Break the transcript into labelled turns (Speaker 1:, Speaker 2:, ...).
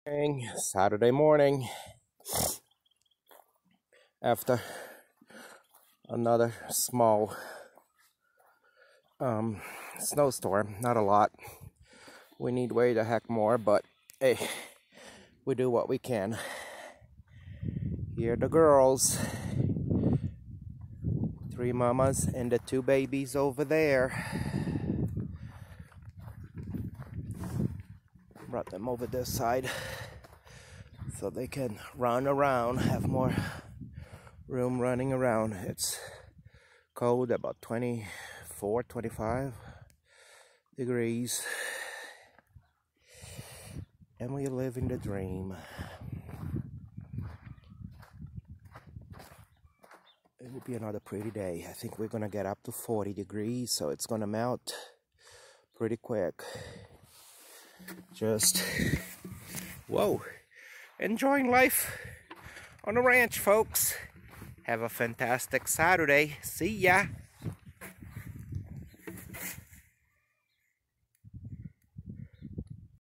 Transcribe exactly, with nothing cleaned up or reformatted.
Speaker 1: Morning, Saturday morning after another small um, snowstorm. Not a lot. We need way the heck more, but hey, we do what we can. Here are the girls. Three mamas and the two babies over there. Brought them over this side so they can run around, have more room running around. It's cold, about twenty-four, twenty-five degrees, and we live in the dream. It will be another pretty day. I think we're gonna get up to forty degrees, so it's gonna melt pretty quick. Just whoa, enjoying life on the ranch, folks. Have a fantastic Saturday. See ya.